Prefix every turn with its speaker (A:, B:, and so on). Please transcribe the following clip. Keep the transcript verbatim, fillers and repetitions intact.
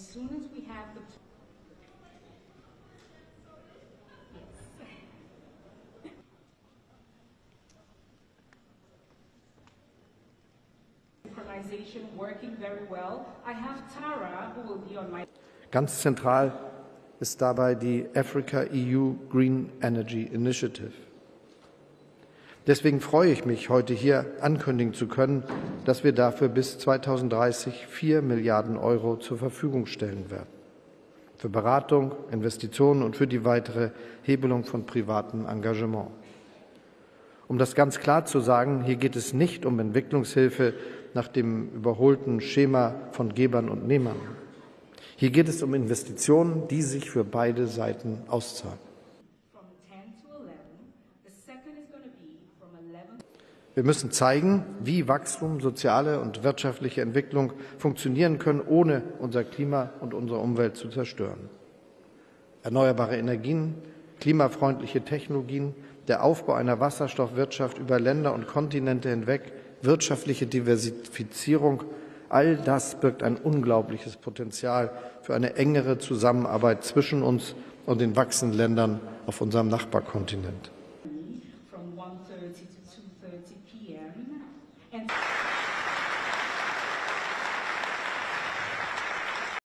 A: soon as we have the synchronization working very well, I have Tara, who will be on my
B: Ganz zentral ist dabei die Africa E U Green Energy Initiative. Deswegen freue ich mich, heute hier ankündigen zu können, dass wir dafür bis zweitausenddreißig vier Milliarden Euro zur Verfügung stellen werden. Für Beratung, Investitionen und für die weitere Hebelung von privatem Engagement. Um das ganz klar zu sagen, hier geht es nicht um Entwicklungshilfe nach dem überholten Schema von Gebern und Nehmern. Hier geht es um Investitionen, die sich für beide Seiten auszahlen. Wir müssen zeigen, wie Wachstum, soziale und wirtschaftliche Entwicklung funktionieren können, ohne unser Klima und unsere Umwelt zu zerstören. Erneuerbare Energien, klimafreundliche Technologien, der Aufbau einer Wasserstoffwirtschaft über Länder und Kontinente hinweg, wirtschaftliche Diversifizierung, all das birgt ein unglaubliches Potenzial für eine engere Zusammenarbeit zwischen uns und den wachsenden Ländern auf unserem Nachbarkontinent.